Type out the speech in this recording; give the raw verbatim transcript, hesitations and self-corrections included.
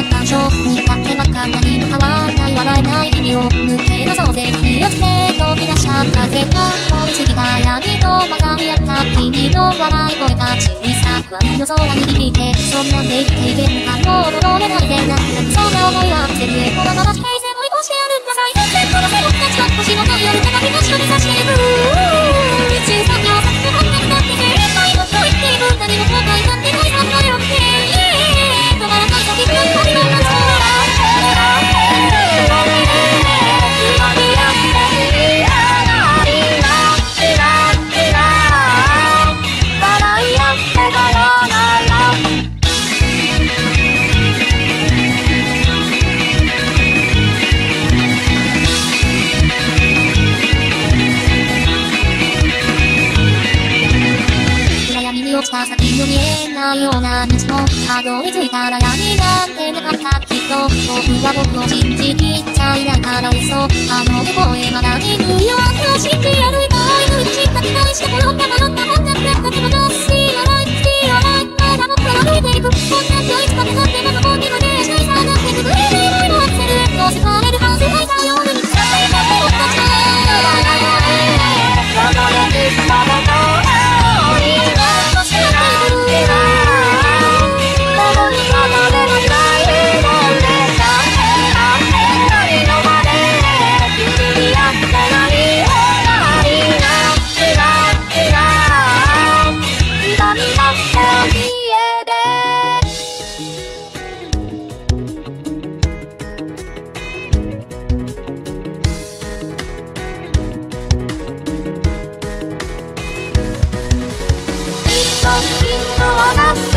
った感情に立ってばっか何も変わらない笑えない日々を抜け出そうぜ気をつけ飛び出した風が飛び過ぎた闇のままにあった君の笑い声が小さく闇の空に響いてそんなんで生きていけるかもう戻れないでなそんな思いはせずこのまま平成追い越してやるんだ最前線から背負ったちょっと星の太陽手紙が一人差していく一作業先の本音だって精一杯もっと言っていく何も後悔なんてないさまよって止まらない先の旅の夏落ちた先の見えないような道もたどり着いたら闇なんてなかったきっと僕は僕を信じきっちゃいないから嘘あの向こうへまだ見ぬよう信じ歩いた愛の道した期待してこよった迷ったもんなくなったけどどうしようないしようないまだ僕ら歩いていくこんな今日いつか手がってまた本にまでしたいさなってくぐれないのアクセルへとせかれる反省会さようにさせた僕たちが届けてたものきっときっと